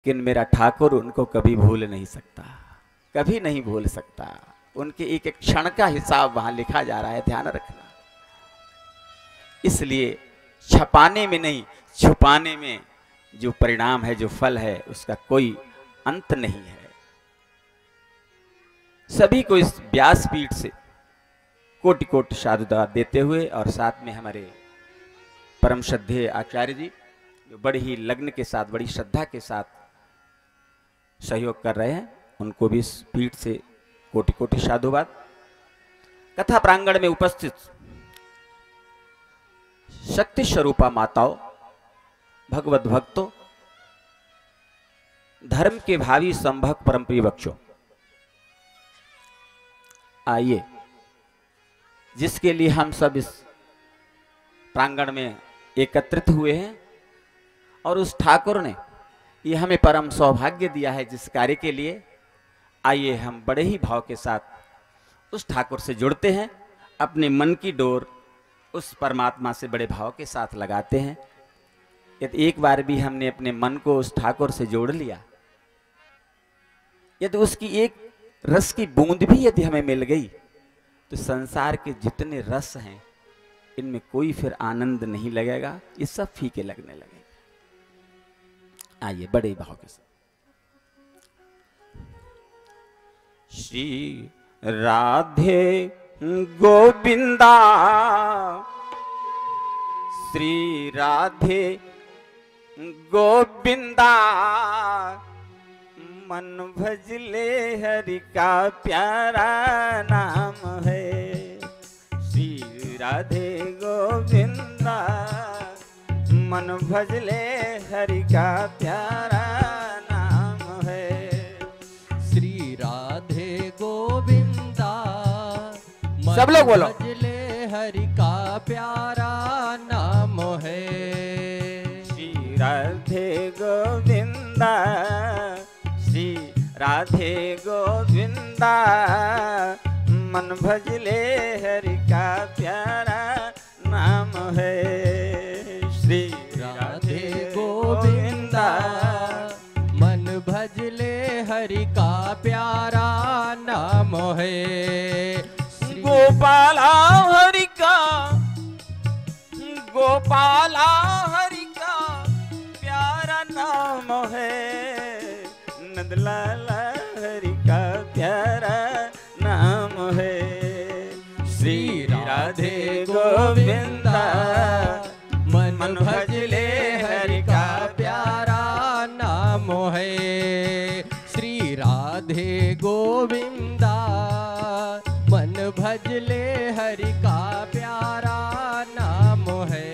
लेकिन मेरा ठाकुर उनको कभी भूल नहीं सकता, कभी नहीं भूल सकता। उनके एक एक क्षण का हिसाब वहां लिखा जा रहा है, ध्यान रखना। इसलिए छपाने में नहीं, छुपाने में जो परिणाम है, जो फल है, उसका कोई अंत नहीं है। सभी को इस व्यासपीठ से कोटि कोटि साधुवाद देते हुए और साथ में हमारे परम श्रद्धेय आचार्य जी जो बड़ी ही लग्न के साथ, बड़ी श्रद्धा के साथ सहयोग कर रहे हैं, उनको भी इस पीठ से कोटि कोटि साधुवाद। कथा प्रांगण में उपस्थित शक्ति स्वरूपा माताओं, भगवत भक्तों, धर्म के भावी संभक परम प्रिय बच्चों, आइए जिसके लिए हम सब इस प्रांगण में एकत्रित हुए हैं और उस ठाकुर ने ये हमें परम सौभाग्य दिया है जिस कार्य के लिए, आइए हम बड़े ही भाव के साथ उस ठाकुर से जुड़ते हैं, अपने मन की डोर उस परमात्मा से बड़े भाव के साथ लगाते हैं। यदि एक बार भी हमने अपने मन को उस ठाकुर से जोड़ लिया, यदि उसकी एक रस की बूंद भी यदि हमें मिल गई, तो संसार के जितने रस हैं इनमें कोई फिर आनंद नहीं लगेगा, ये सब फीके लगने लगेंगे। आइए बड़े भाव के साथ। श्री राधे गोविंदा, श्री राधे गोविंदा, मन भजले हरि का प्यारा नाम है। श्री राधे गोविंदा, मन भजले हरि का प्यारा नाम है। श्री राधे गोविंदा, सब लोग बोलो। भजले हरि का प्यारा नाम है। श्री राधे गोविंदा, श्री राधे गोविंदा, मन भजले हरि का प्यारा नाम है। श्री राधे गोविंदा, मन भजले हरि का प्यारा नाम है। गोपाला हरि का, गोपाला हरि का प्यारा नाम है। नंदलाला हरि का प्यारा नाम है। श्री राधे गोविंदा, मन भजले हरि का प्यारा नाम है। श्री राधे गोविंदा, मन भजले हरि का प्यारा नाम है।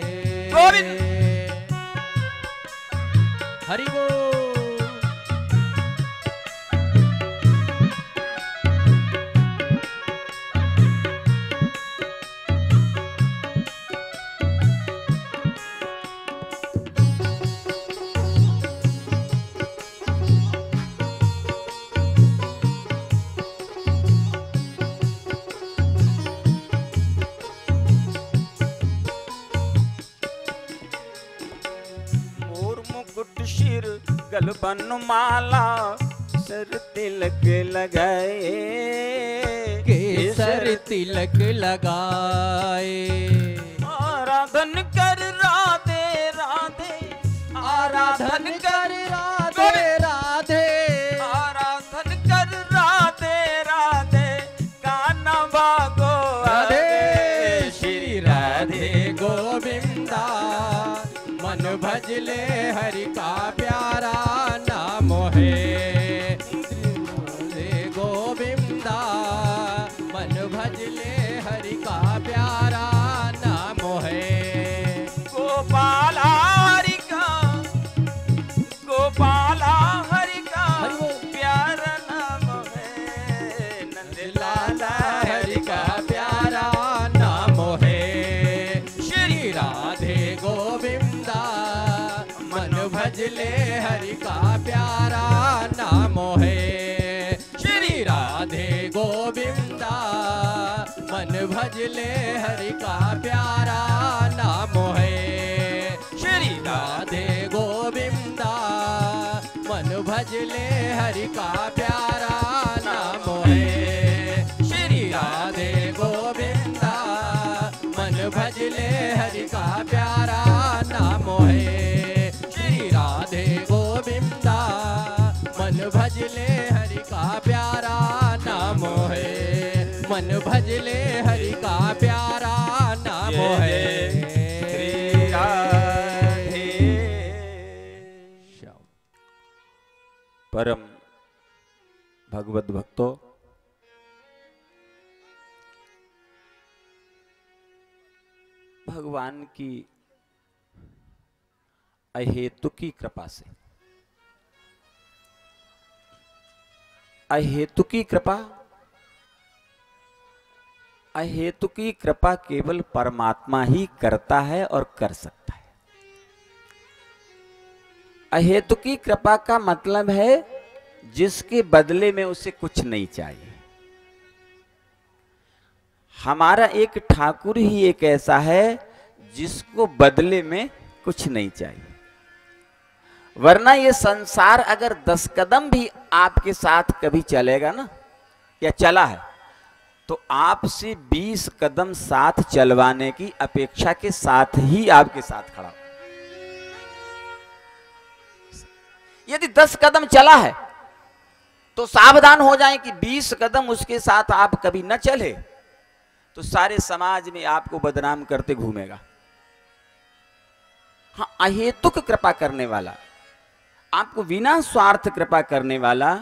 हरि बोल। गलबन माला सर तिलक लगाए, केसर तिलक लगाए। आराधन कर राधे राधे, आराधन कर राधे राधे, आराधन कर राधे राधे, कान्हा भागो राधे। श्री राधे गोविंदा, मन भजले हरि का प्यारा नाम है। श्री गोविंदा, मन भजले हरि का प्यारा नाम है। गोपाला हरि का, गोपाला हरि का प्यारा नाम है। नंदलाला हरि का प्यारा नाम है। श्री राधे गोविंदा, मन भजले हरि का प्यारा नाम है। श्री राधे गोविंदा, मन भजले हरि का प्यारा नाम है। श्री राधे गोविंदा, मन भजले हरि का प्यारा नाम है श्री राधे गोविंदा। मन भजले हरि का प्यारा नाम है श्री राधे गोविंदा। मन भजले हरि का प्यारा नाम है। मन भजले हरि का प्यारा नाम है। परम भगवत भक्तों, भगवान की अहेतुकी कृपा से, अहेतुकी कृपा, अहेतुकी कृपा केवल परमात्मा ही करता है और कर सकता है। अहेतुकी कृपा का मतलब है जिसके बदले में उसे कुछ नहीं चाहिए। हमारा एक ठाकुर ही एक ऐसा है जिसको बदले में कुछ नहीं चाहिए। वरना ये संसार अगर 10 कदम भी आपके साथ कभी चलेगा ना, या चला है, तो आपसे 20 कदम साथ चलवाने की अपेक्षा के साथ ही आपके साथ खड़ा। यदि 10 कदम चला है तो सावधान हो जाएं कि 20 कदम उसके साथ आप कभी न चले तो सारे समाज में आपको बदनाम करते घूमेगा। हाँ, अहेतुक कृपा करने वाला, आपको बिना स्वार्थ कृपा करने वाला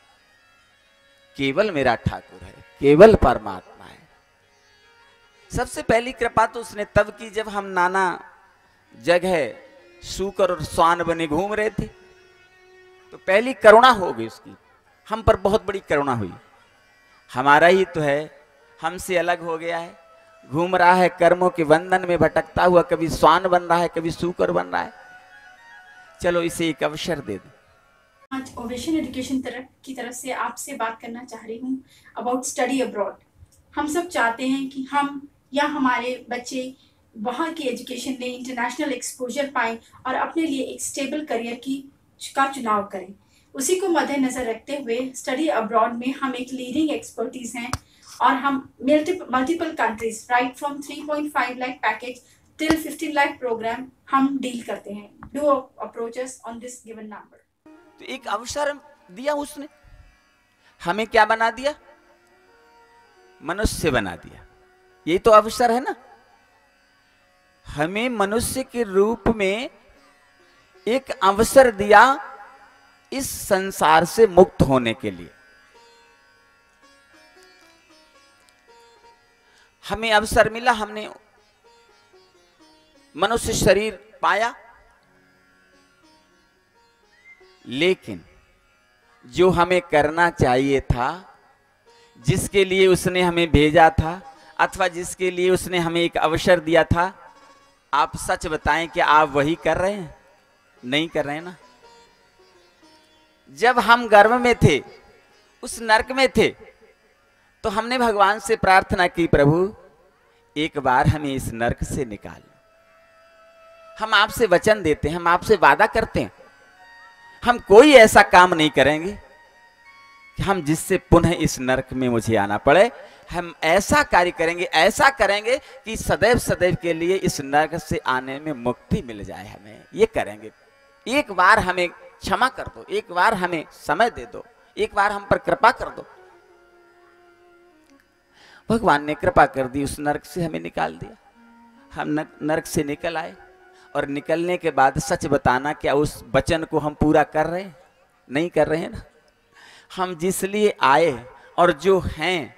केवल मेरा ठाकुर है, केवल परमात्मा है। सबसे पहली कृपा तो उसने तब की जब हम नाना जगह सूकर और स्वान बने घूम रहे थे, तो पहली करुणा हो गई उसकी, हम पर बहुत बड़ी करुणा हुई। हमारा ही तो है, हमसे अलग हो गया है, घूम रहा है कर्मों के बंधन में भटकता हुआ, कभी स्वान बन रहा है, कभी सूकर बन रहा है। चलो इसे एक अवसर दे दो। आज ओवेशन एजुकेशन की तरफ से आपसे बात करना चाह रही हूँ अबाउट स्टडी अब्रॉड। हम सब चाहते हैं कि हम या हमारे बच्चे वहाँ की एजुकेशन लें, इंटरनेशनल एक्सपोजर पाएं और अपने लिए एक स्टेबल करियर का चुनाव करें। उसी को मद्देनजर रखते हुए स्टडी अब्रॉड में हम एक लीडिंग एक्सपर्टीज हैं और हम multiple countries right from 3.5 lakh package till 15 lakh program हम डील करते हैं। Do approaches on this given number. तो एक अवसर दिया उसने, हमें क्या बना दिया? मनुष्य बना दिया। यही तो अवसर है ना, हमें मनुष्य के रूप में एक अवसर दिया इस संसार से मुक्त होने के लिए। हमें अवसर मिला, हमने मनुष्य शरीर पाया, लेकिन जो हमें करना चाहिए था, जिसके लिए उसने हमें भेजा था, अथवा जिसके लिए उसने हमें एक अवसर दिया था, आप सच बताएं कि आप वही कर रहे हैं? नहीं कर रहे हैं ना। जब हम गर्भ में थे, उस नरक में थे, तो हमने भगवान से प्रार्थना की, प्रभु एक बार हमें इस नरक से निकाल। हम आपसे वचन देते हैं, हम आपसे वादा करते हैं, हम कोई ऐसा काम नहीं करेंगे कि हम जिससे पुनः इस नरक में मुझे आना पड़े। हम ऐसा कार्य करेंगे, ऐसा करेंगे कि सदैव सदैव के लिए इस नरक से आने में मुक्ति मिल जाए। हमें ये करेंगे। एक बार हमें क्षमा कर दो, एक बार हमें समय दे दो, एक बार हम पर कृपा कर दो। भगवान ने कृपा कर दी, उस नरक से हमें निकाल दिया। हम नरक से निकल आए, और निकलने के बाद सच बताना, क्या उस वचन को हम पूरा कर रहे हैं? नहीं कर रहे हैं ना। हम जिस लिए आए और जो हैं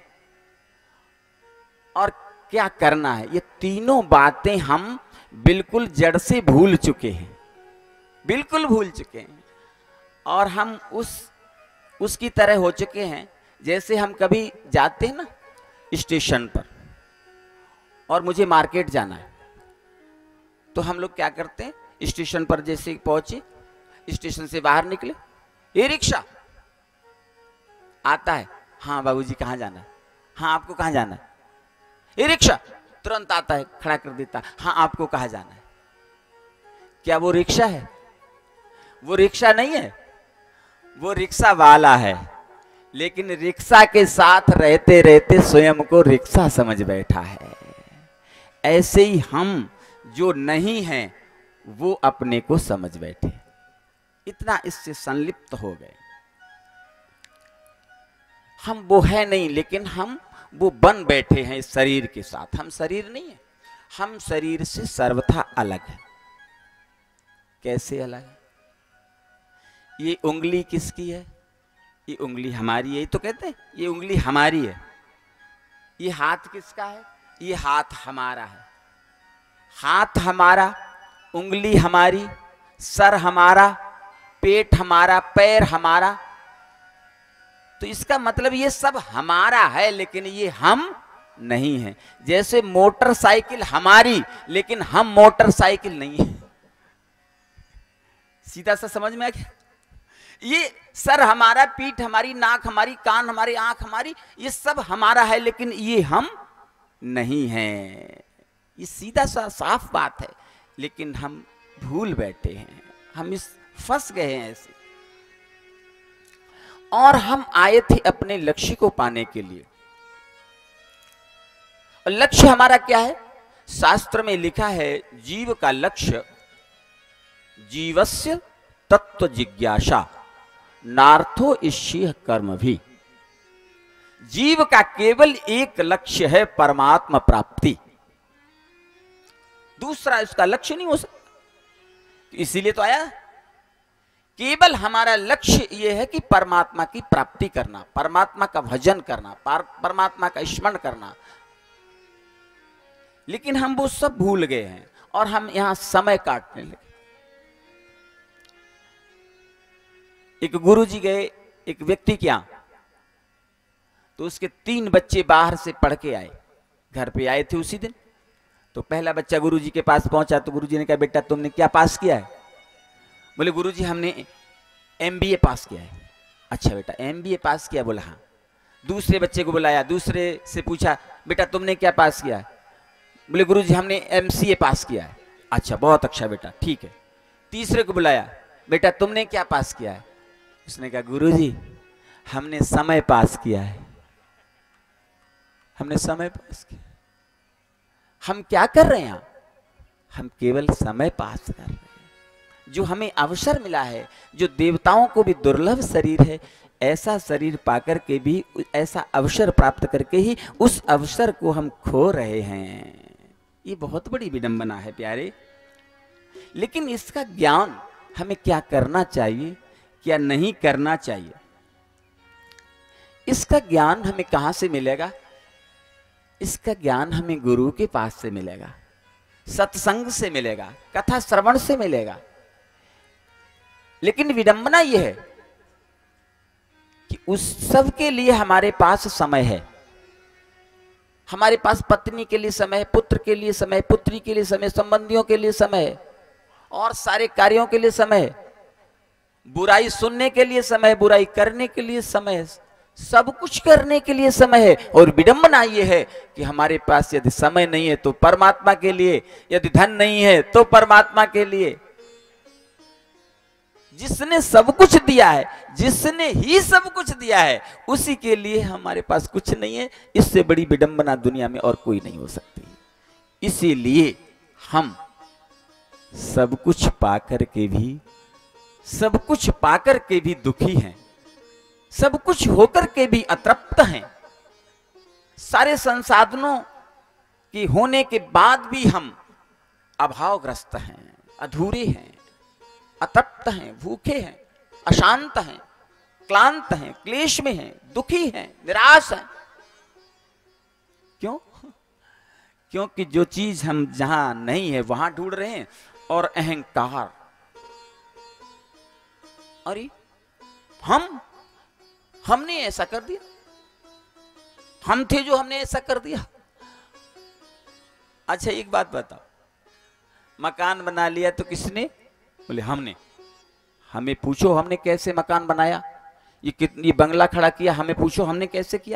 और क्या करना है, ये तीनों बातें हम बिल्कुल जड़ से भूल चुके हैं, बिल्कुल भूल चुके हैं। और हम उसकी तरह हो चुके हैं जैसे हम कभी जाते हैं ना स्टेशन पर, और मुझे मार्केट जाना है, तो हम लोग क्या करते हैं, स्टेशन पर जैसे पहुंचे, स्टेशन से बाहर निकले, ये रिक्शा आता है, हाँ बाबूजी कहाँ जाना है, हाँ आपको कहाँ जाना है, ये रिक्शा तुरंत आता है, खड़ा कर देता है, हाँ आपको कहाँ जाना है। क्या वो रिक्शा है? वो रिक्शा नहीं है, वो रिक्शा वाला है, लेकिन रिक्शा के साथ रहते रहते स्वयं को रिक्शा समझ बैठा है। ऐसे ही हम जो नहीं हैं वो अपने को समझ बैठे, इतना इससे संलिप्त हो गए। हम वो है नहीं, लेकिन हम वो बन बैठे हैं इस शरीर के साथ। हम शरीर नहीं है, हम शरीर से सर्वथा अलग है। कैसे अलग है? ये उंगली किसकी है? ये उंगली हमारी है, तो कहते हैं ये उंगली हमारी है। ये हाथ किसका है? ये हाथ हमारा है। हाथ हमारा, उंगली हमारी, सर हमारा, पेट हमारा, पैर हमारा। तो इसका मतलब ये सब हमारा है, लेकिन ये हम नहीं है। जैसे मोटरसाइकिल हमारी, लेकिन हम मोटरसाइकिल नहीं है। सीधा सा समझ में आ गया? ये सर हमारा, पीठ हमारी, नाक हमारी, कान हमारी, आंख हमारी, ये सब हमारा है, लेकिन ये हम नहीं हैं। ये सीधा सा साफ बात है, लेकिन हम भूल बैठे हैं, हम इस फंस गए हैं ऐसे। और हम आए थे अपने लक्ष्य को पाने के लिए। और लक्ष्य हमारा क्या है? शास्त्र में लिखा है, जीव का लक्ष्य जीवस्य तत्व जिज्ञासा नार्थो इष्यः कर्म भी। जीव का केवल एक लक्ष्य है, परमात्मा प्राप्ति। दूसरा इसका लक्ष्य नहीं हो सकता। इसीलिए तो आया। केवल हमारा लक्ष्य यह है कि परमात्मा की प्राप्ति करना, परमात्मा का भजन करना, परमात्मा का स्मरण करना। लेकिन हम वो सब भूल गए हैं और हम यहां समय काटने लगे। एक गुरुजी गए एक व्यक्ति के यहां, तो उसके 3 बच्चे बाहर से पढ़ के आए, घर पे आए थे उसी दिन। तो पहला बच्चा गुरुजी के पास पहुंचा, तो गुरुजी ने कहा, बेटा तुमने क्या पास किया है? बोले गुरुजी हमने MBA पास किया है। अच्छा बेटा MBA पास किया? बोला हाँ। दूसरे बच्चे को बुलाया, दूसरे से पूछा, बेटा तुमने क्या पास किया है? बोले गुरुजी हमने MCA पास किया है। अच्छा बहुत अच्छा बेटा, ठीक है। तीसरे को बुलाया, बेटा तुमने क्या पास किया है? उसने कहा गुरुजी हमने समय पास किया है। हमने समय पास किया। हम क्या कर रहे हैं? हम केवल समय पास कर रहे हैं। जो हमें अवसर मिला है, जो देवताओं को भी दुर्लभ शरीर है, ऐसा शरीर पाकर के भी, ऐसा अवसर प्राप्त करके ही उस अवसर को हम खो रहे हैं। ये बहुत बड़ी विडंबना है प्यारे। लेकिन इसका ज्ञान हमें क्या करना चाहिए, क्या नहीं करना चाहिए, इसका ज्ञान हमें कहां से मिलेगा? इसका ज्ञान हमें गुरु के पास से मिलेगा, सत्संग से मिलेगा, कथा श्रवण से मिलेगा। लेकिन विडंबना यह है कि उस सब के लिए हमारे पास समय है। हमारे पास पत्नी के लिए समय है, पुत्र के लिए समय है, पुत्री के लिए समय, संबंधियों के लिए समय है, और सारे कार्यों के लिए समय है। बुराई सुनने के लिए समय है, बुराई करने के लिए समय है, सब कुछ करने के लिए समय है। और विडंबना यह है कि हमारे पास यदि समय नहीं है तो परमात्मा के लिए, यदि धन नहीं है तो परमात्मा के लिए। जिसने सब कुछ दिया है, जिसने ही सब कुछ दिया है, उसी के लिए हमारे पास कुछ नहीं है। इससे बड़ी विडंबना दुनिया में और कोई नहीं हो सकती। इसीलिए हम सब कुछ पाकर के भी, सब कुछ पाकर के भी दुखी हैं, सब कुछ होकर के भी अतृप्त हैं। सारे संसाधनों के होने के बाद भी हम अभावग्रस्त हैं, अधूरे हैं, अतृप्त हैं, भूखे हैं, अशांत हैं, क्लांत हैं, क्लेश में हैं, दुखी हैं, निराश हैं। क्यों? क्योंकि जो चीज हम जहां नहीं है वहां ढूंढ रहे हैं। और अहंकार, अरे हमने ऐसा कर दिया, हम थे जो हमने ऐसा कर दिया। अच्छा एक बात बताओ, मकान बना लिया तो किसने? बोले हमने। हमें पूछो हमने कैसे मकान बनाया? ये बंगला खड़ा किया, हमें पूछो हमने कैसे किया?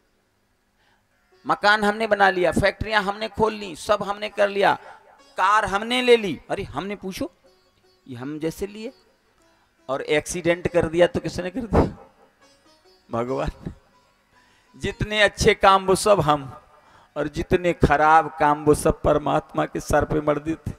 मकान हमने बना लिया, फैक्ट्रियां हमने खोल ली, सब हमने कर लिया, कार हमने ले ली, अरे हमने पूछो? ये हम जैसे लिए। और एक्सीडेंट कर दिया तो किसने कर दिया? भगवान। जितने अच्छे काम वो सब हम, और जितने खराब काम वो सब परमात्मा के सर पे मर देते।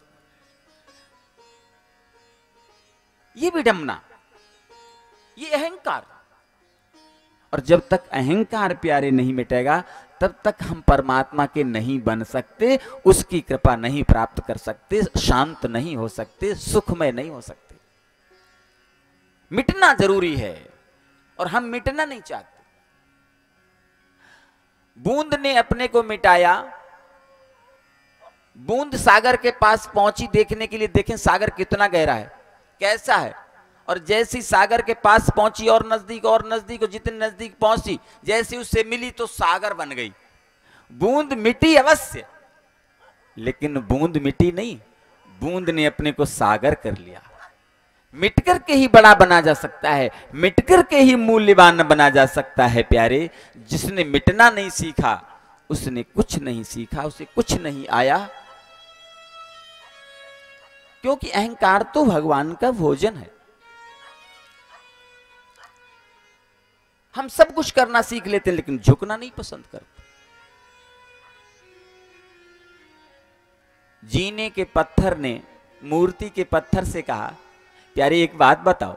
ये विडंबना, ये अहंकार। और जब तक अहंकार प्यारे नहीं मिटेगा तब तक हम परमात्मा के नहीं बन सकते, उसकी कृपा नहीं प्राप्त कर सकते, शांत नहीं हो सकते, सुखमय नहीं हो सकते। मिटना जरूरी है और हम मिटना नहीं चाहते। बूंद ने अपने को मिटाया, बूंद सागर के पास पहुंची देखने के लिए, देखें सागर कितना गहरा है, कैसा है। और जैसी सागर के पास पहुंची और नजदीक, जितने नजदीक पहुंची, जैसी उससे मिली तो सागर बन गई। बूंद मिटी अवश्य, लेकिन बूंद मिटी नहीं, बूंद ने अपने को सागर कर लिया। मिटकर के ही बड़ा बना जा सकता है, मिटकर के ही मूल्यवान बना जा सकता है प्यारे। जिसने मिटना नहीं सीखा उसने कुछ नहीं सीखा, उसे कुछ नहीं आया। क्योंकि अहंकार तो भगवान का भोजन है। हम सब कुछ करना सीख लेते हैं लेकिन झुकना नहीं पसंद करते। जीने के पत्थर ने मूर्ति के पत्थर से कहा, प्यारे एक बात बताओ,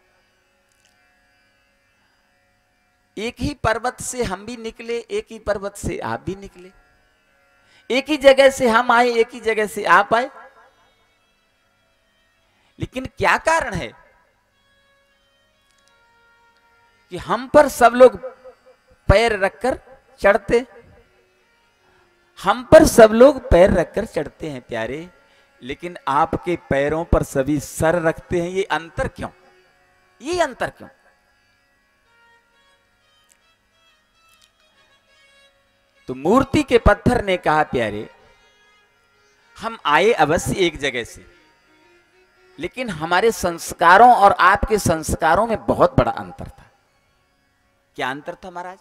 एक ही पर्वत से हम भी निकले, एक ही पर्वत से आप भी निकले, एक ही जगह से हम आए, एक ही जगह से आप आए, लेकिन क्या कारण है कि हम पर सब लोग पैर रखकर चढ़ते, हम पर सब लोग पैर रखकर चढ़ते हैं प्यारे, लेकिन आपके पैरों पर सभी सर रखते हैं। ये अंतर क्यों? ये अंतर क्यों? तो मूर्ति के पत्थर ने कहा, प्यारे हम आए अवश्य एक जगह से, लेकिन हमारे संस्कारों और आपके संस्कारों में बहुत बड़ा अंतर था। क्या अंतर था महाराज?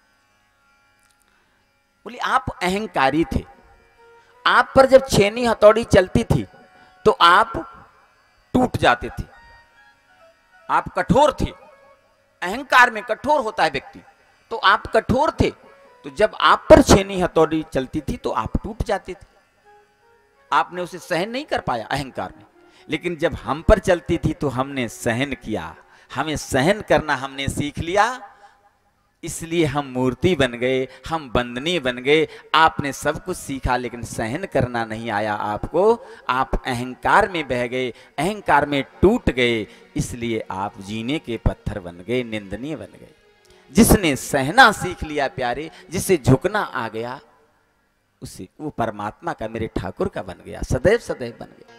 बोले आप अहंकारी थे, आप पर जब छेनी हथौड़ी चलती थी तो आप टूट जाते थे, आप कठोर थे। अहंकार में कठोर होता है व्यक्ति, तो आप कठोर थे, तो जब आप पर छेनी हथौड़ी चलती थी तो आप टूट जाते थे, आपने उसे सहन नहीं कर पाया अहंकार में। लेकिन जब हम पर चलती थी तो हमने सहन किया, हमें सहन करना हमने सीख लिया, इसलिए हम मूर्ति बन गए, हम बंदनी बन गए। आपने सब कुछ सीखा लेकिन सहन करना नहीं आया आपको, आप अहंकार में बह गए, अहंकार में टूट गए, इसलिए आप जीने के पत्थर बन गए, निंदनीय बन गए। जिसने सहना सीख लिया प्यारे, जिसे झुकना आ गया, उसे वो परमात्मा का, मेरे ठाकुर का बन गया, सदैव सदैव बन गया।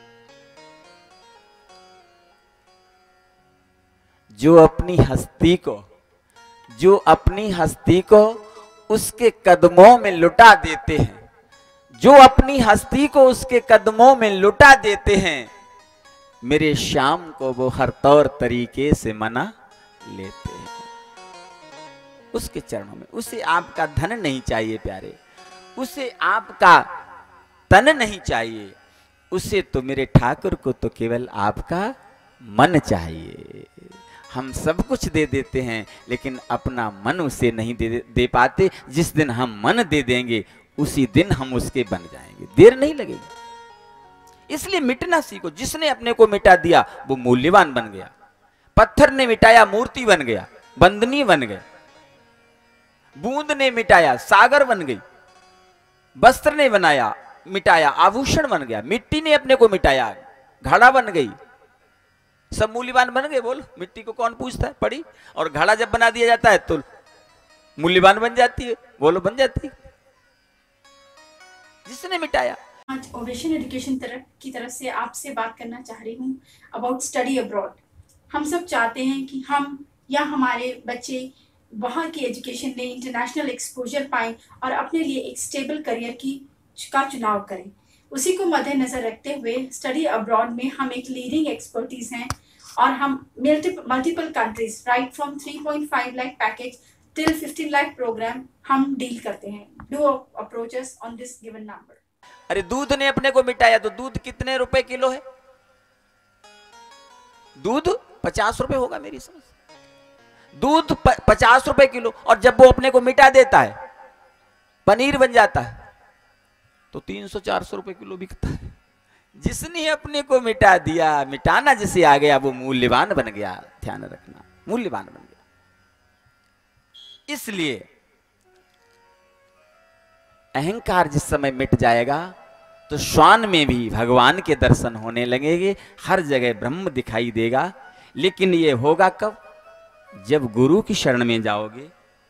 जो अपनी हस्ती को उसके कदमों में लुटा देते हैं, जो अपनी हस्ती को उसके कदमों में लुटा देते हैं, मेरे श्याम को वो हर तौर तरीके से मना लेते हैं। उसके चरणों में, उसे आपका धन नहीं चाहिए प्यारे, उसे आपका तन नहीं चाहिए, उसे तो मेरे ठाकुर को तो केवल आपका मन चाहिए। हम सब कुछ दे देते हैं लेकिन अपना मन उसे नहीं दे पाते। जिस दिन हम मन दे देंगे उसी दिन हम उसके बन जाएंगे, देर नहीं लगेगी। इसलिए मिटना सीखो। जिसने अपने को मिटा दिया वो मूल्यवान बन गया। पत्थर ने मिटाया, मूर्ति बन गया, बंदनी बन गए। बूंद ने मिटाया, सागर बन गई। वस्त्र ने बनाया, मिटाया, आभूषण बन गया। मिट्टी ने अपने को मिटाया, घड़ा बन गई। सब मूल्यवान बन गए। बोल, मिट्टी को कौन पूछता है, पड़ी। और घड़ा जब बना दिया जाता है तो मूल्यवान बन जाती है। बोलो, बन जाती है, जिसने मिटाया। आज ओवेशन एजुकेशन की तरफ से आपसे बात करना चाह रही हूँ अबाउट स्टडी अब्रॉड। हम सब चाहते हैं कि हम या हमारे बच्चे वहाँ की एजुकेशन लें, इंटरनेशनल एक्सपोजर पाएं और अपने लिए एक स्टेबल करियर का चुनाव करें। उसी को मद्देनजर रखते हुए स्टडी अब्रॉड में हम एक लीडिंग एक्सपर्टीज हैं और हम multiple countries right from 3.5 lakh package till 15 lakh program हम डील करते हैं। Do approaches on this given number. अरे दूध ने अपने को मिटाया तो दूध कितने रुपए किलो है? दूध ₹50 होगा मेरी समझ। दूध 50 रुपए किलो, और जब वो अपने को मिटा देता है, पनीर बन जाता है, तो 300-400 रुपए किलो बिकता है। जिसने अपने को मिटा दिया, मिटाना जिसे आ गया, वो मूल्यवान बन गया। ध्यान रखना, मूल्यवान बन गया। इसलिए अहंकार जिस समय मिट जाएगा तो श्वान में भी भगवान के दर्शन होने लगेंगे, हर जगह ब्रह्म दिखाई देगा। लेकिन ये होगा कब? जब गुरु की शरण में जाओगे,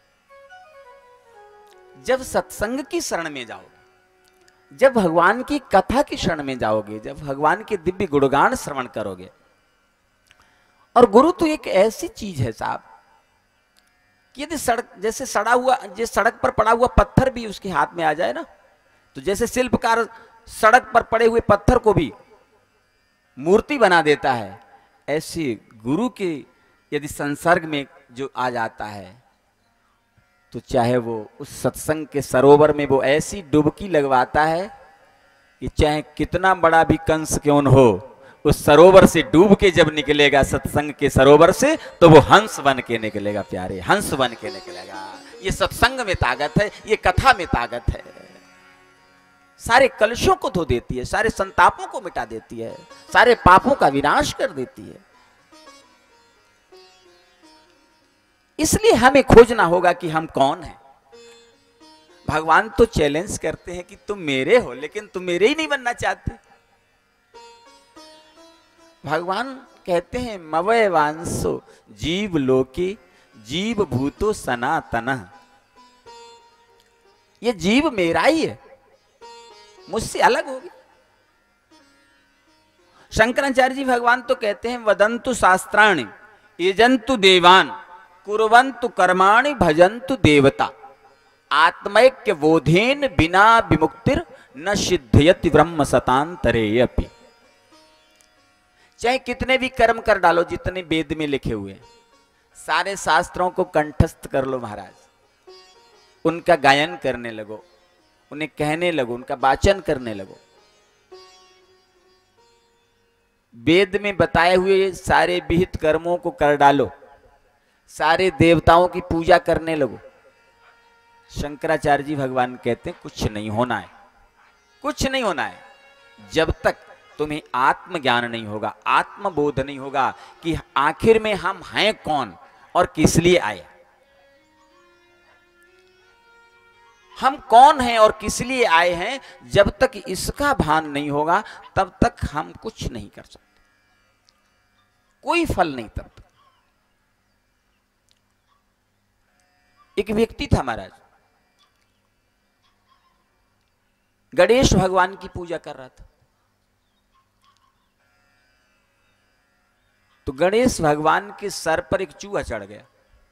जब सत्संग की शरण में जाओगे, जब भगवान की कथा की शरण में जाओगे, जब भगवान के दिव्य गुणगान श्रवण करोगे। और गुरु तो एक ऐसी चीज है साहब कि यदि सड़क जैसे सड़ा हुआ, जिस सड़क पर पड़ा हुआ पत्थर भी उसके हाथ में आ जाए ना, तो जैसे शिल्पकार सड़क पर पड़े हुए पत्थर को भी मूर्ति बना देता है, ऐसे गुरु के यदि संसर्ग में जो आ जाता है, तो चाहे वो उस सत्संग के सरोवर में वो ऐसी डुबकी लगवाता है कि चाहे कितना बड़ा भी कंस क्यों न हो, उस सरोवर से डूब के जब निकलेगा सत्संग के सरोवर से, तो वो हंस बन के निकलेगा। प्यारे, हंस बन के निकलेगा। ये सत्संग में ताकत है, ये कथा में ताकत है। सारे कलशों को धो देती है, सारे संतापों को मिटा देती है, सारे पापों का विनाश कर देती है। इसलिए हमें खोजना होगा कि हम कौन हैं। भगवान तो चैलेंज करते हैं कि तुम मेरे हो, लेकिन तुम मेरे ही नहीं बनना चाहते। भगवान कहते हैं मवय वांसो जीव लोके जीव भूतो सनातन। ये जीव मेरा ही है, मुझसे अलग होगी। शंकराचार्य जी भगवान तो कहते हैं वदंतु शास्त्राणि यजंतु देवान कुर्वन्तु कर्माणि भजन्तु देवता आत्मैक्य बोधेन बिना विमुक्तिर न सिद्धयति ब्रह्म सतांतरे अपि। चाहे कितने भी कर्म कर डालो, जितने वेद में लिखे हुए हैं, सारे शास्त्रों को कंठस्थ कर लो महाराज, उनका गायन करने लगो, उन्हें कहने लगो, उनका वाचन करने लगो, वेद में बताए हुए सारे विहित कर्मों को कर डालो, सारे देवताओं की पूजा करने लगो। शंकराचार्य जी भगवान कहते हैं कुछ नहीं होना है, कुछ नहीं होना है जब तक तुम्हें आत्मज्ञान नहीं होगा, आत्मबोध नहीं होगा कि आखिर में हम हैं कौन और किस लिए आए। हम कौन हैं और किस लिए आए हैं, जब तक इसका भान नहीं होगा तब तक हम कुछ नहीं कर सकते, कोई फल नहीं तब तक। एक व्यक्ति था महाराज, गणेश भगवान की पूजा कर रहा था। तो गणेश भगवान के सर पर एक चूहा चढ़ गया।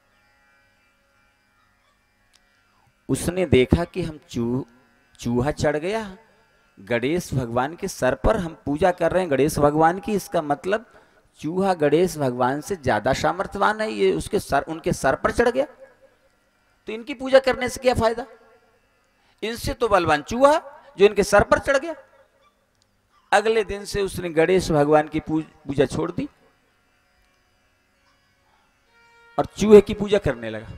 उसने देखा कि हम चूहा चढ़ गया गणेश भगवान के सर पर, हम पूजा कर रहे हैं गणेश भगवान की, इसका मतलब चूहा गणेश भगवान से ज्यादा सामर्थ्यवान है, ये उनके सर पर चढ़ गया, तो इनकी पूजा करने से क्या फायदा, इनसे तो बलवान चूहा जो इनके सर पर चढ़ गया। अगले दिन से उसने गणेश भगवान की पूजा छोड़ दी और चूहे की पूजा करने लगा।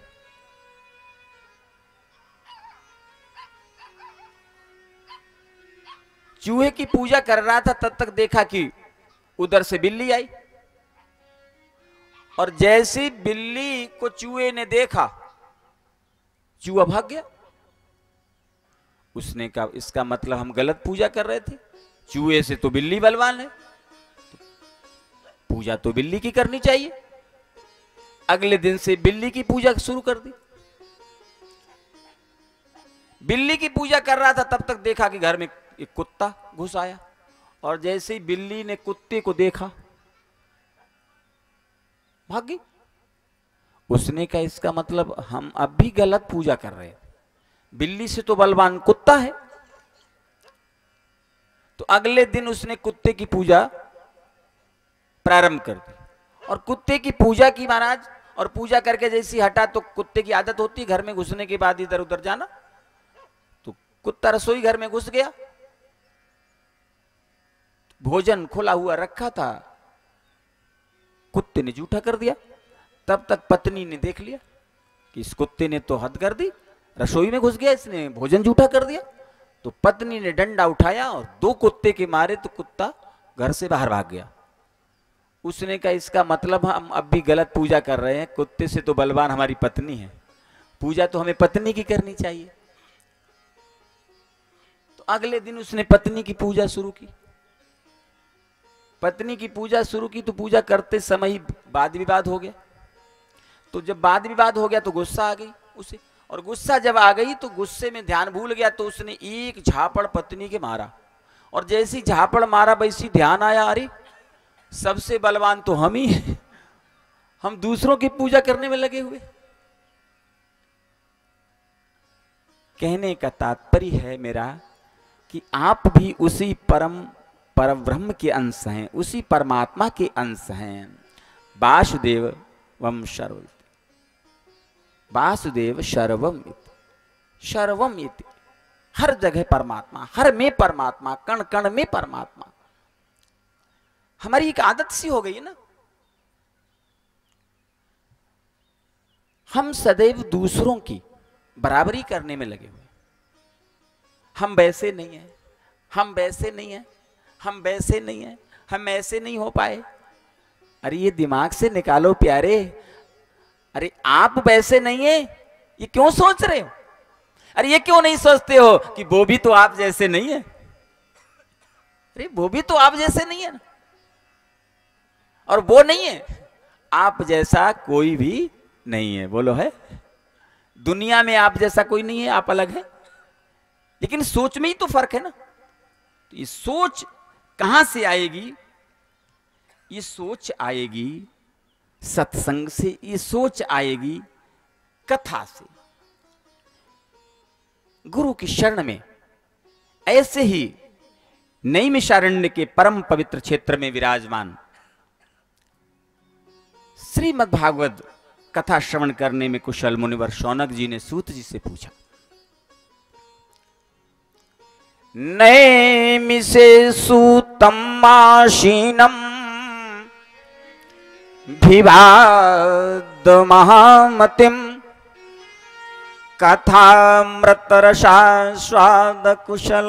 चूहे की पूजा कर रहा था, तब तक देखा कि उधर से बिल्ली आई, और जैसे बिल्ली को चूहे ने देखा, चूहा भाग गया। उसने कहा इसका मतलब हम गलत पूजा कर रहे थे, चूहे से तो बिल्ली बलवान है, तो पूजा तो बिल्ली की करनी चाहिए। अगले दिन से बिल्ली की पूजा शुरू कर दी। बिल्ली की पूजा कर रहा था, तब तक देखा कि घर में एक कुत्ता घुस आया, और जैसे ही बिल्ली ने कुत्ते को देखा भाग गई। उसने कहा इसका मतलब हम अब भी गलत पूजा कर रहे हैं, बिल्ली से तो बलवान कुत्ता है। तो अगले दिन उसने कुत्ते की पूजा प्रारंभ कर दी, और कुत्ते की पूजा की महाराज, और पूजा करके जैसी हटा, तो कुत्ते की आदत होती है घर में घुसने के बाद इधर उधर जाना, तो कुत्ता रसोई घर में घुस गया। भोजन खुला हुआ रखा था, कुत्ते ने जूठा कर दिया। तब तक पत्नी ने देख लिया कि इस कुत्ते ने तो हद कर दी, रसोई में घुस गया, इसने भोजन जूठा कर दिया। तो पत्नी ने डंडा उठाया और 2 कुत्ते के मारे तो कुत्ता घर से बाहर भाग गया। उसने कहा इसका मतलब हम अब भी गलत पूजा कर रहे हैं, कुत्ते से तो बलवान हमारी पत्नी है, पूजा तो हमें पत्नी की करनी चाहिए। तो अगले दिन उसने पत्नी की पूजा शुरू की। पत्नी की पूजा शुरू की तो पूजा करते समय ही वाद विवाद हो गया। तो जब वाद विवाद हो गया तो गुस्सा आ गई उसे, और गुस्सा जब आ गई तो गुस्से में ध्यान भूल गया, तो उसने एक झापड़ पत्नी के मारा। और जैसी झापड़ मारा वैसी ध्यान आया, अरे सबसे बलवान तो हम ही हैं, हम दूसरों की पूजा करने में लगे हुए। कहने का तात्पर्य है मेरा कि आप भी उसी परब्रह्म के अंश हैं, उसी परमात्मा के अंश हैं। वासुदेव वम सर्व, वासुदेव सर्वम इति, सर्वम इति, हर जगह परमात्मा, हर में परमात्मा, कण कण में परमात्मा। हमारी एक आदत सी हो गई है ना, हम सदैव दूसरों की बराबरी करने में लगे हुए। हम वैसे नहीं हैं, हम वैसे नहीं हैं, हम वैसे नहीं हैं, हम ऐसे नहीं हो पाए। अरे ये दिमाग से निकालो प्यारे, अरे आप वैसे नहीं है, ये क्यों सोच रहे हो? अरे ये क्यों नहीं सोचते हो कि वो भी तो आप जैसे नहीं है? अरे वो भी तो आप जैसे नहीं है ना, और वो नहीं है, आप जैसा कोई भी नहीं है। बोलो है, दुनिया में आप जैसा कोई नहीं है, आप अलग है, लेकिन सोच में ही तो फर्क है ना। तो ये सोच कहां से आएगी? ये सोच आएगी सत्संग से, ये सोच आएगी कथा से, गुरु की शरण में। ऐसे ही नैमिषारण्य के परम पवित्र क्षेत्र में विराजमान श्रीमद् भागवत कथा श्रवण करने में कुशल मुनिवर शौनक जी ने सूत जी से पूछा, नैमिषे सूतम आशीनम विवाद महामतिम कथामृत रसास्वाद कुशल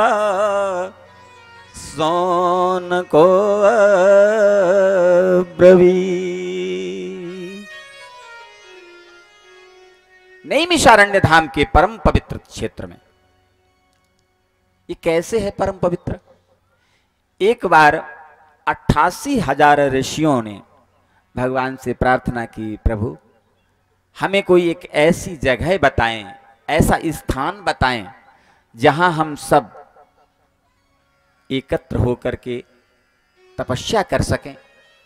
शौनको ब्रवी। नैमिषारण्य धाम के परम पवित्र क्षेत्र में, ये कैसे है परम पवित्र? एक बार 88,000 ऋषियों ने भगवान से प्रार्थना की, प्रभु हमें कोई एक ऐसी जगह बताएं, ऐसा स्थान बताएं जहां हम सब एकत्र होकर के तपस्या कर सकें।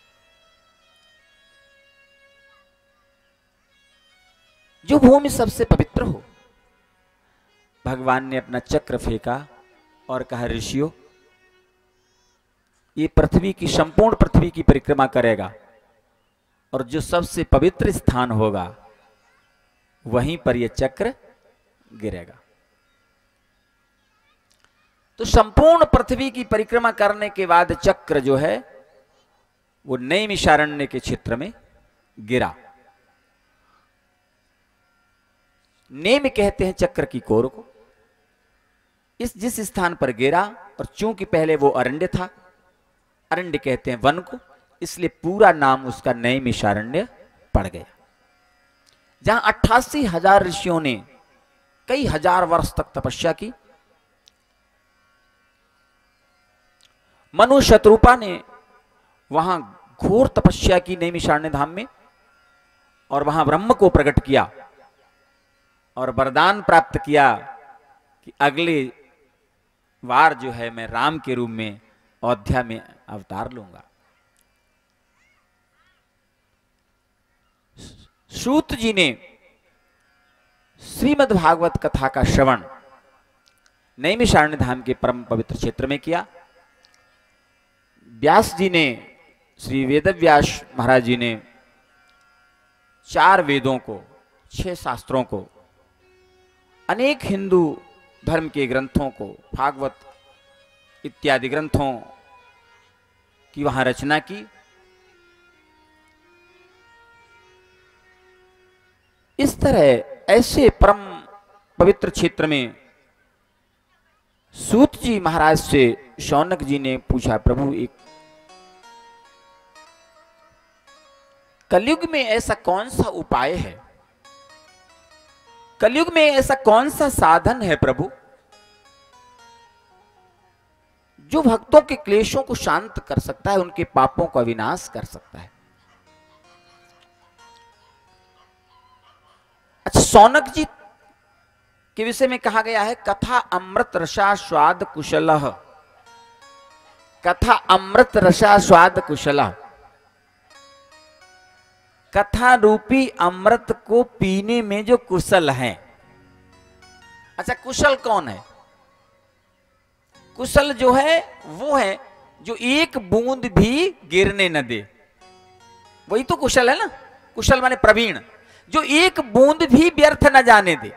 जो भूमि सबसे पवित्र हो। भगवान ने अपना चक्र फेंका और कहा, ऋषियों ये पृथ्वी की, संपूर्ण पृथ्वी की परिक्रमा करेगा, और जो सबसे पवित्र स्थान होगा वहीं पर यह चक्र गिरेगा। तो संपूर्ण पृथ्वी की परिक्रमा करने के बाद चक्र जो है वो नैमिषारण्य के क्षेत्र में गिरा। नेम कहते हैं चक्र की कोर को। जिस स्थान पर गिरा, और चूंकि पहले वो अरण्य था, अरण्य कहते हैं वन को, इसलिए पूरा नाम उसका नैमिषारण्य पड़ गया। जहां 88,000 ऋषियों ने कई हजार वर्ष तक तपस्या की। मनु शत्रुपा ने वहां घोर तपस्या की नैमिषारण्य धाम में, और वहां ब्रह्म को प्रकट किया और वरदान प्राप्त किया कि अगले वार जो है मैं राम के रूप में अयोध्या में अवतार लूंगा। सूत जी ने श्रीमद् भागवत कथा का श्रवण नैमिषारण्य धाम के परम पवित्र क्षेत्र में किया। व्यास जी ने, श्री वेदव्यास महाराज जी ने 4 वेदों को, 6 शास्त्रों को, अनेक हिंदू धर्म के ग्रंथों को, भागवत इत्यादि ग्रंथों की वहां रचना की। तरह ऐसे परम पवित्र क्षेत्र में सूत जी महाराज से शौनक जी ने पूछा, प्रभु एक कलयुग में ऐसा कौन सा उपाय है, कलयुग में ऐसा कौन सा साधन है प्रभु जो भक्तों के क्लेशों को शांत कर सकता है, उनके पापों का विनाश कर सकता है। अच्छा, शौनक जी के विषय में कहा गया है, कथा अमृत रसा स्वाद कुशलः, कथा अमृत रसा स्वाद कुशलः, कथा रूपी अमृत को पीने में जो कुशल है। अच्छा, कुशल कौन है? कुशल जो है वो है जो एक बूंद भी गिरने न दे, वही तो कुशल है ना। कुशल माने प्रवीण, जो एक बूंद भी व्यर्थ न जाने दे।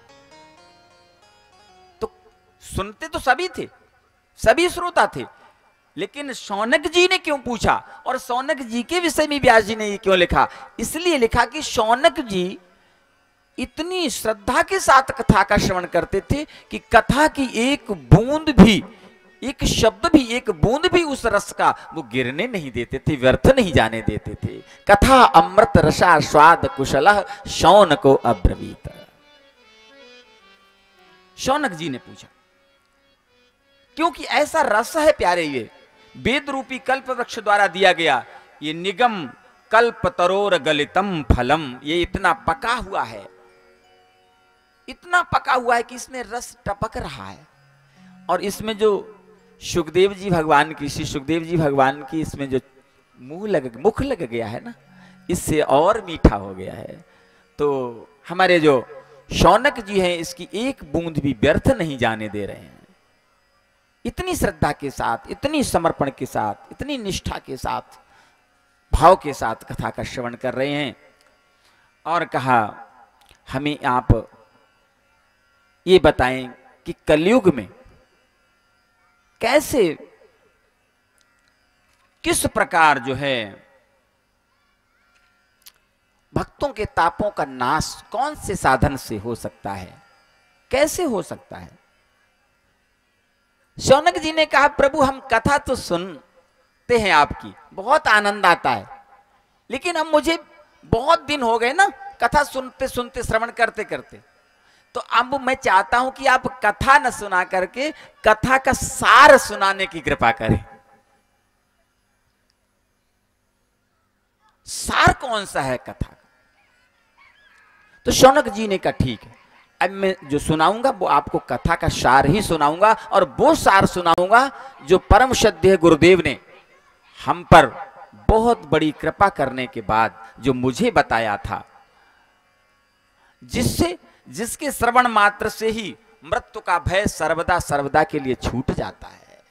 तो सुनते तो सभी थे, सभी श्रोता थे, लेकिन शौनक जी ने क्यों पूछा और शौनक जी के विषय में व्यास जी ने ये क्यों लिखा? इसलिए लिखा कि शौनक जी इतनी श्रद्धा के साथ कथा का श्रवण करते थे कि कथा की एक बूंद भी, एक शब्द भी, एक बूंद भी उस रस का वो गिरने नहीं देते थे, व्यर्थ नहीं जाने देते थे। कथा अमृत रसा स्वाद कुशलः शौनको अब्रवीत। शौनक जी ने पूछा क्योंकि ऐसा रस है प्यारे, ये वेद रूपी कल्प वृक्ष द्वारा दिया गया, ये निगम कल्प तरोर गलितम फलम, ये इतना पका हुआ है, इतना पका हुआ है कि इसमें रस टपक रहा है। और इसमें जो सुखदेव जी भगवान की, श्री सुखदेव जी भगवान की इसमें जो मुख लग गया है ना, इससे और मीठा हो गया है। तो हमारे जो शौनक जी हैं इसकी एक बूंद भी व्यर्थ नहीं जाने दे रहे हैं। इतनी श्रद्धा के साथ, इतनी समर्पण के साथ, इतनी निष्ठा के साथ, भाव के साथ कथा का श्रवण कर रहे हैं। और कहा हमें आप ये बताएं कि कलयुग में कैसे, किस प्रकार जो है भक्तों के तापों का नाश कौन से साधन से हो सकता है, कैसे हो सकता है। शौनक जी ने कहा, प्रभु हम कथा तो सुनते हैं आपकी, बहुत आनंद आता है, लेकिन अब मुझे बहुत दिन हो गए ना कथा सुनते सुनते, श्रवण करते करते, तो अब मैं चाहता हूं कि आप कथा न सुना करके कथा का सार सुनाने की कृपा करें। सार कौन सा है कथा का? तो शौनक जी ने कहा ठीक है, अब मैं जो सुनाऊंगा वो आपको कथा का सार ही सुनाऊंगा, और वो सार सुनाऊंगा जो परम श्रद्धेय गुरुदेव ने हम पर बहुत बड़ी कृपा करने के बाद जो मुझे बताया था, जिसके श्रवण मात्र से ही मृत्यु का भय सर्वदा सर्वदा के लिए छूट जाता है।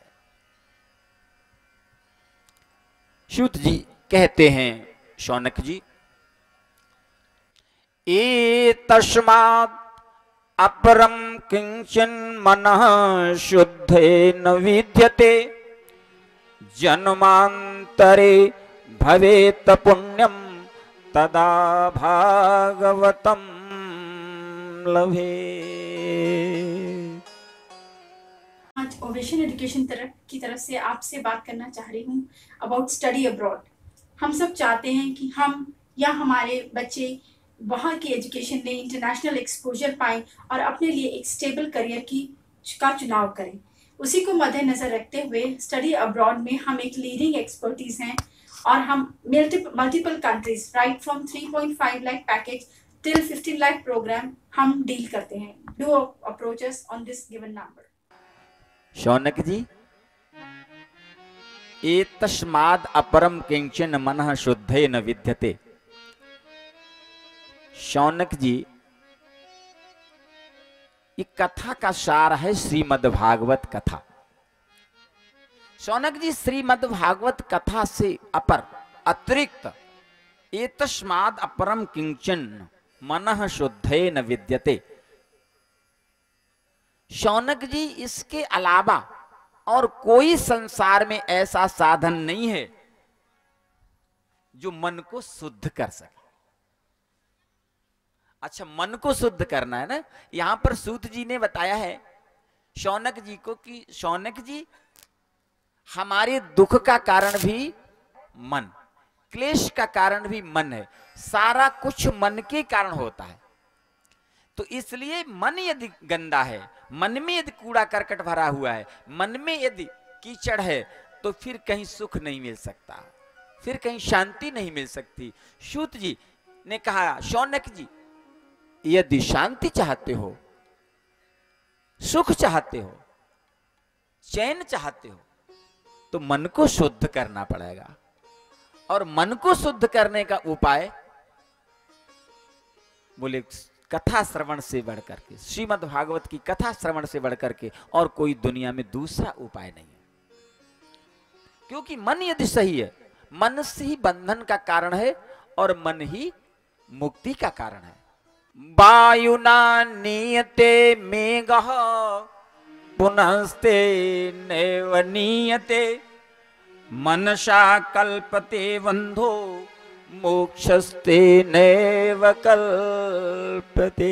सूत जी कहते हैं, शौनक जी, ए तस्मात् अपरम किंचन मनः शुद्धे न विद्यते, जन्मांतरे भवेत पुण्यम तदा भागवतम लभे। आज ओवेशन एजुकेशन की तरफ से आपसे बात करना चाह रही हूँ अबाउट स्टडी अब्रॉड। हम सब चाहते हैं कि हम या हमारे बच्चे वहाँ की एजुकेशन में इंटरनेशनल एक्सपोजर पाएं और अपने लिए एक स्टेबल करियर का चुनाव करें। उसी को मद्देनजर रखते हुए स्टडी अब्रॉड में हम एक लीडिंग एक्सपर्टीज हैं और हम multiple countries right from 3.5 lakh package till 15 lakh program हम डील करते हैं। Do approach us on this given number. Shaunak ji, एतस्माद् अपरम किंचन मनः शुद्धे न विद्यते। शौनक जी, ये कथा का सार है श्रीमद् भागवत कथा। शौनक जी, श्रीमद् भागवत कथा से अपर अतिरिक्त एतस्माद् अपरम किंचन मनः शुद्धे न विद्यते। शौनक जी, इसके अलावा और कोई संसार में ऐसा साधन नहीं है जो मन को शुद्ध कर सके। अच्छा, मन को शुद्ध करना है ना। यहां पर सूत जी ने बताया है शौनक जी को कि शौनक जी, हमारे दुख का कारण भी मन, क्लेश का कारण भी मन है, सारा कुछ मन के कारण होता है। तो इसलिए मन यदि गंदा है, मन में यदि कूड़ा करकट भरा हुआ है, मन में यदि कीचड़ है, तो फिर कहीं सुख नहीं मिल सकता, फिर कहीं शांति नहीं मिल सकती। सूत जी ने कहा, शौनक जी यदि शांति चाहते हो, सुख चाहते हो, चैन चाहते हो, तो मन को शुद्ध करना पड़ेगा। और मन को शुद्ध करने का उपाय बोले कथा श्रवण से बढ़ करके, श्रीमद् भागवत की कथा श्रवण से बढ़ करके और कोई दुनिया में दूसरा उपाय नहीं है। क्योंकि मन यदि सही है, मन से ही बंधन का कारण है और मन ही मुक्ति का कारण है। वायुना नीयते मेघः पुनस्ते नैव नीयते, मनसा कल्पते बंधो मोक्षस्ते नैव कल्पते।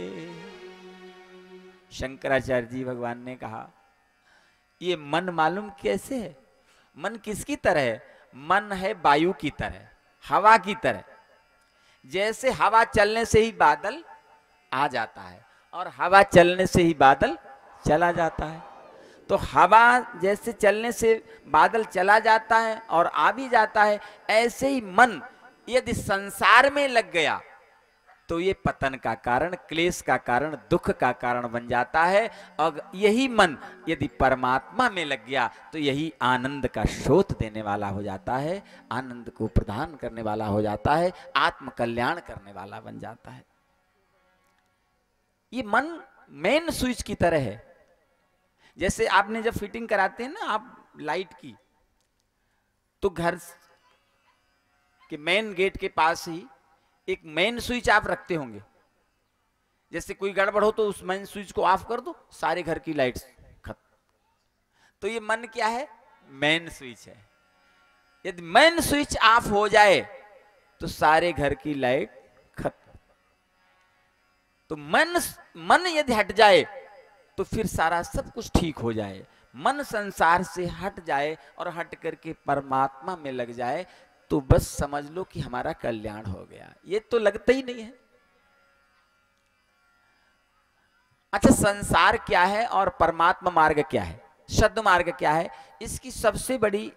शंकराचार्य जी भगवान ने कहा, ये मन मालूम कैसे है? मन किसकी तरह है? मन है वायु की तरह, हवा की तरह। जैसे हवा चलने से ही बादल आ जाता है और हवा चलने से ही बादल चला जाता है। तो हवा जैसे चलने से बादल चला जाता है और आ भी जाता है, ऐसे ही मन यदि संसार में लग गया तो ये पतन का कारण, क्लेश का कारण, दुख का कारण बन जाता है। और यही मन यदि परमात्मा में लग गया तो यही आनंद का स्रोत देने वाला हो जाता है, आनंद को प्रदान करने वाला हो जाता है, आत्म कल्याण करने वाला बन जाता है। ये मन मेन स्विच की तरह है। जैसे आपने जब फिटिंग कराते हैं ना आप लाइट की, तो घर के मेन गेट के पास ही एक मेन स्विच आप रखते होंगे। जैसे कोई गड़बड़ हो तो उस मेन स्विच को ऑफ कर दो, सारे घर की लाइट्स खत्म। तो ये मन क्या है? मेन स्विच है। यदि मेन स्विच ऑफ हो जाए तो सारे घर की लाइट खत्म। तो मन यदि हट जाए तो फिर सारा सब कुछ ठीक हो जाए। मन संसार से हट जाए और हट करके परमात्मा में लग जाए तो बस समझ लो कि हमारा कल्याण हो गया। ये तो लगता ही नहीं है। अच्छा, संसार क्या है और परमात्मा मार्ग क्या है, शब्द मार्ग क्या है? इसकी सबसे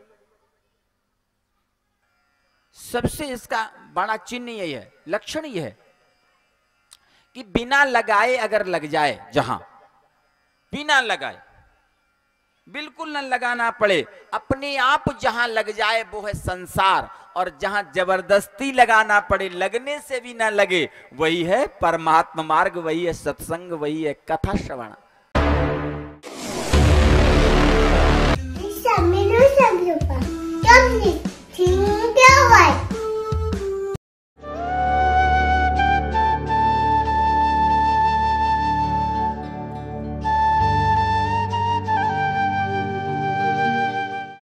इसका बड़ा चिन्ह यही है, लक्षण यही है कि बिना लगाए अगर लग जाए, जहां बिना लगाए, बिल्कुल न लगाना पड़े, अपने आप जहां लग जाए वो है संसार। और जहां जबरदस्ती लगाना पड़े, लगने से भी ना लगे, वही है परमात्मा मार्ग, वही है सत्संग, वही है कथा श्रवण।